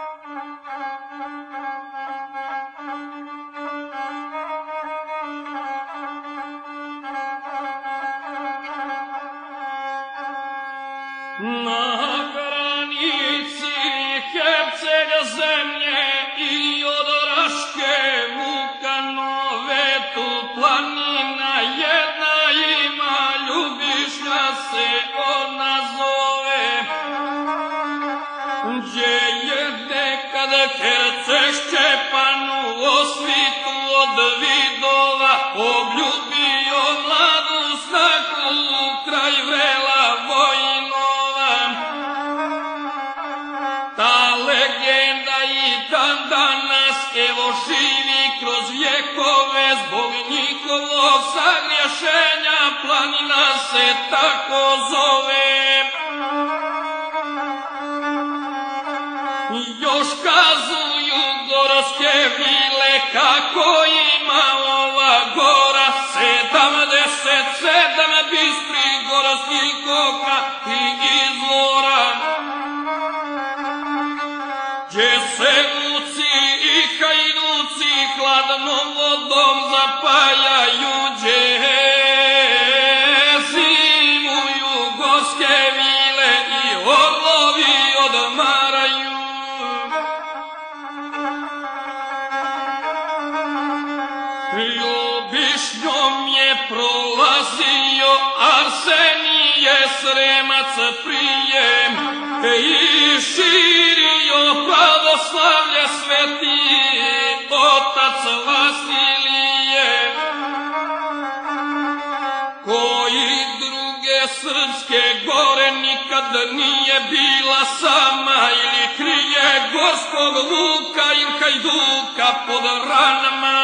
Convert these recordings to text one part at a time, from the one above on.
Na granici Hercega zemlje i od Raške Vukanove tu planina jedna ima, Ljubišnja se ona zove, gdje je nekad Herceg Šćepanu osvitu od vidova obljubio mladu snaku kraj vrela Vojinova. Ta legenda i dan danas evo živi kroz vjekove, zbog njihovog sagrješenja planina se tako zove. Još kazuju gorske vile kako ima ova gora 77 bistrih gorskih koka i izvora, gdje se muci i hajduci hladnom vodom zapajaju, gdje zimuju gorske vile i orlovi odmaraju. Ljubišnjom je prolazio Arsenije Sremac prije i širio pravoslavlje sveti otac Vasilije, koji druge srpske gore nikad nije bila sama, ili krije gorskog luka ili hajduka pod ranama,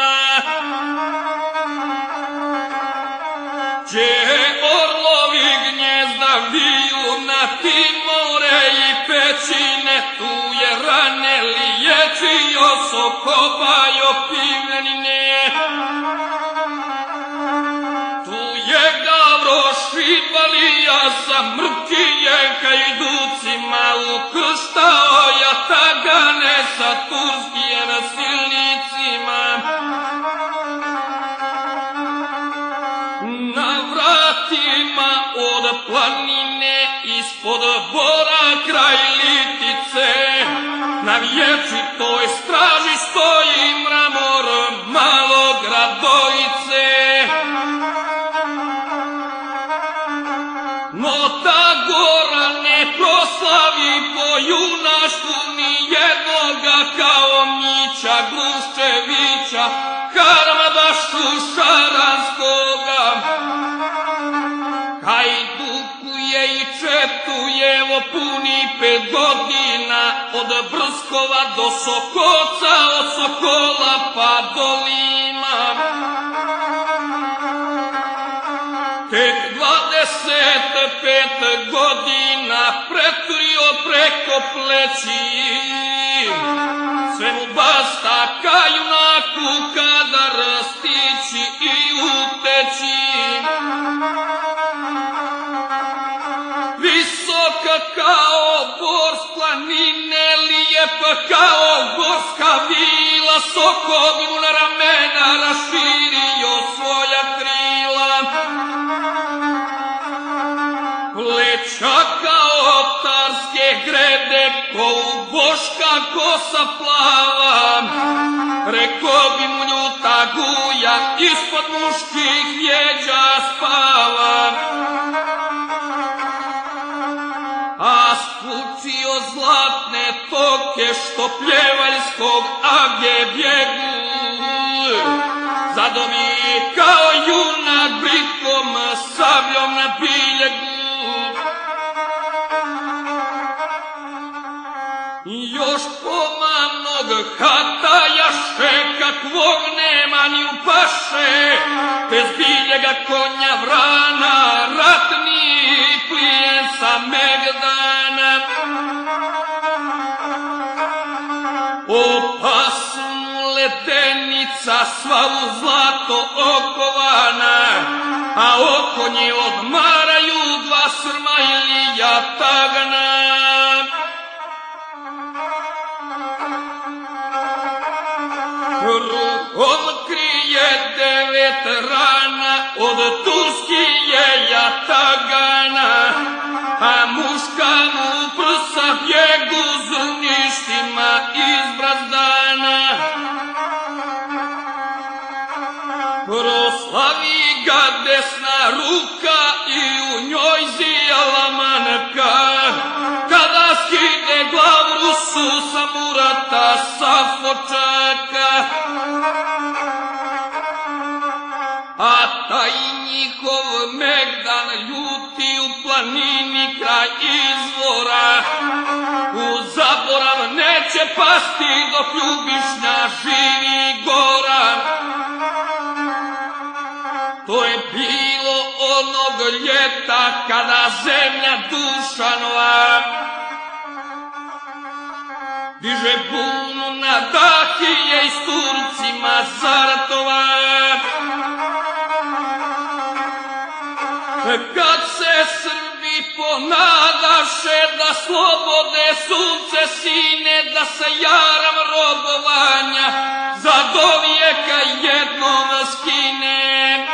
gdje orlovi gnjezda viju na Timore i pećine, tu je rane liječio Sokobajo Pivljanine, tu je Gavroš Šidbalija sa mrkije hajducima ukrštao jatagane sa turskim silnicima. Na vratima od planine ispod Bora kraj Litice, na vječitoj straži stoji mramor Malog Radojice. No ta gora ne proslavi po junaštvu ni jednoga kao Mića Gluščevića, Karmadašu Šaranskoga. Hajdukuje i četujevo puni 5 godina, od Brskova do Sokoca, od Sokola pa do Lima. Tek 25 godina pretrio preko pleći, sve mu basta ka junaku kadar stići i uteći. Visoka kao bor s planine, lijepa kao gorska vila, Sokol mu na ramena raširio svoja krila. Pleća kao tarske grede, ko u Boška kosa plava, reko bi mu ljuta guja, ispod muških vjeđa spava. A spučio zlatne toke što pljevaljskog Agje bjegu, zadomi kao junak brikom sabljom na biljegu. Još pomanog hatajaše, kakvog nema ni u paše, bez biljega konja vrana, ratni plijen sa Megdana. Opasnu ledenica sva u zlato okovana, a oko nje odmaraju 2 srma ili jatagana. rukom krije 9 rana od turskije jatagana, a muška mu prsa bjegu zrništima izbrazdana. Proslavi ga desna ruka i u njoj zijala manka, kada skine glavu Rusu sa Murata sa fočaka. A taj njihov Megdan ljuti u planini kraj izvora, u zaborav neće pasti dok Ljubišnja živi Goran. To je bilo onog ljeta kada zemlja Dušanova diže bunu na Dahije i s Turcima zaratova. Kad se Srbi ponadaše da slobode sunce sine, da se jaram robovanja za dovijeka jednom skine,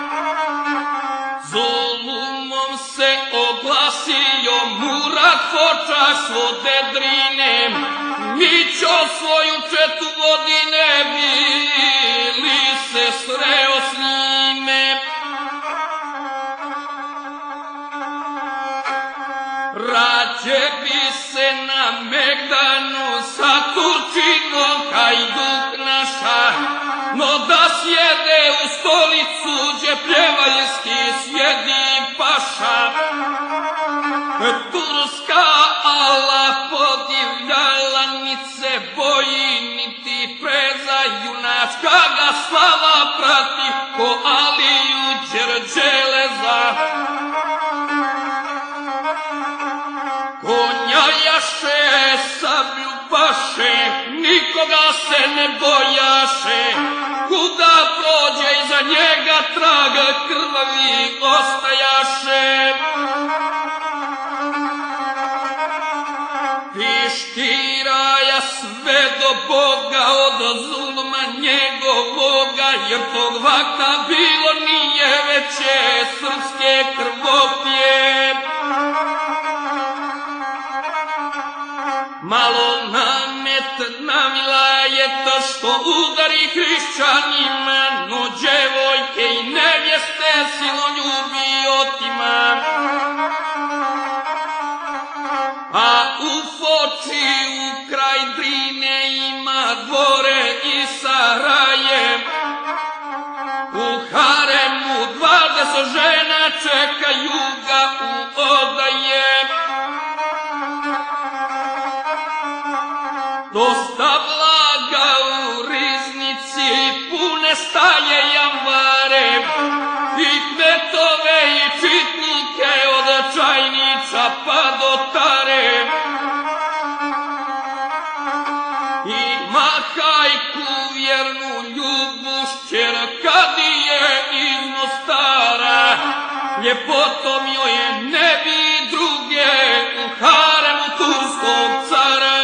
zulumom se oglasio Murat Fočak svode drine, Mićo svoju četu vodi, ne bili se sreo s njime. Rađe bi se na Megdanu sa Turčinom Hajduk naša, no da sjede u stolicu gdje pljevaljski sjedi paša. Turska ala podivljala, nit se boji, niti preza, junačka ga slava prati ko Aliju Đerđeleza. Konja jaše, sablju paše, nikoga se ne bojaše, kuda prođe iza njega trag krvavi ostajaše. Pištiraja sve do Boga od zulma njegovoga, jer tog vakta bilo nije veće srpske krvopije. Malo namet navila je to što udari hrišćanima, no djevojke i nevjeste siloljubi otima. A u Foči u kraj Drine ima dvore i saraje, u haremu 20 žena čekaju ga u odaje. Dosta blaga u riznici, pune staje jambare, i kvetove i čitnike od Čajniča pa do Tare. Ima hajku vjernu Ljubuš, Kadije iz Mostara, ljepotom joj ne bi druge u haremu turskog cara.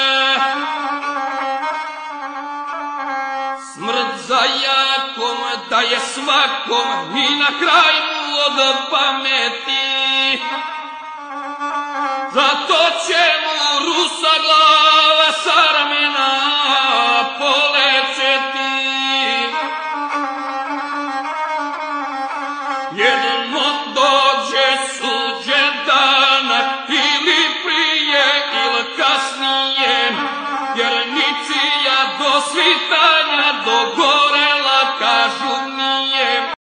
Smrt za jakom da je svakom i na kraj mu od pameti, zato će mu Rusa glava sa ramena polećeti. Jedno dođe suđen dana, ili prije ili kasnije, jer ničija do svitanja dogorela, kažu nije.